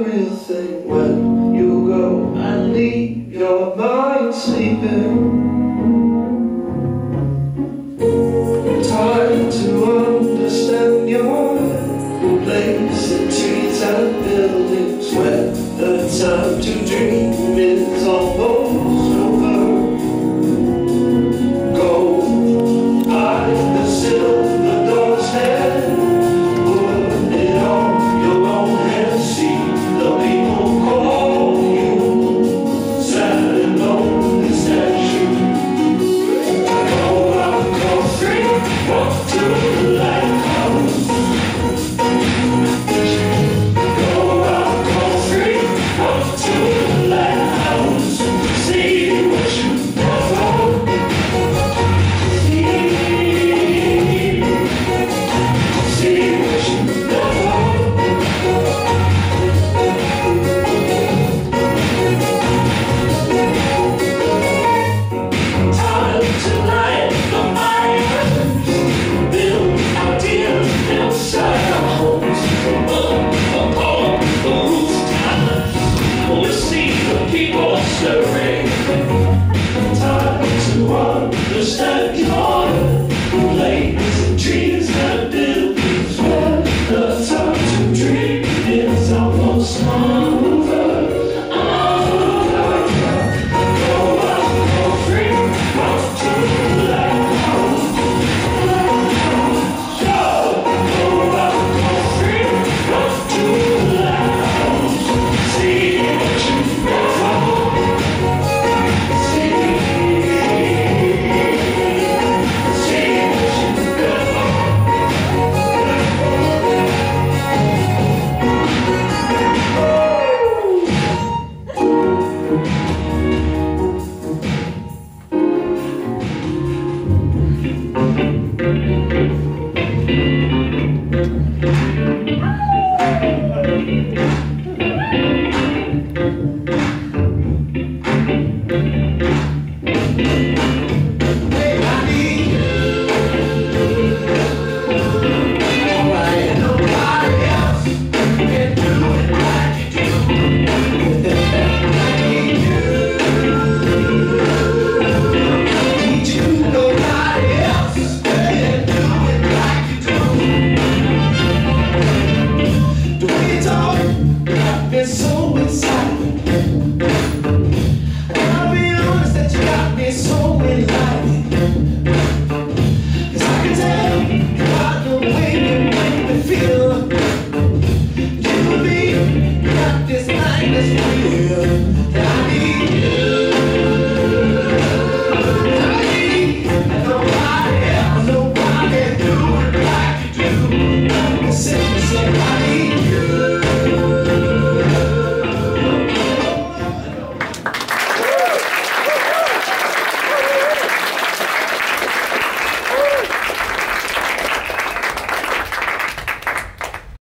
real thing when you go and leave your mind sleeping. Time to understand your place in trees and buildings when the time to dream is almost over. Go hide the silver doorstep, put it on your own and see the people call you sad and lonely statue. Go out, go free, walk to the lighthouse. Go out, go free, walk to the lighthouse. See what you never see. See what you never. Time to light the fires, build ideas outside our homes, upon the rooftops. We see the people stirring. Time to understand your place in trees and buildings where the time to dream is almost over. Go out, go free, walk to the lighthouse. Go out, go free, walk to the lighthouse. See what you never see. See what you never. Hey, I need you. Alright, nobody else can do it like you do. I need you. Need you. Nobody else can do it like you do. The way you talk got me so excited.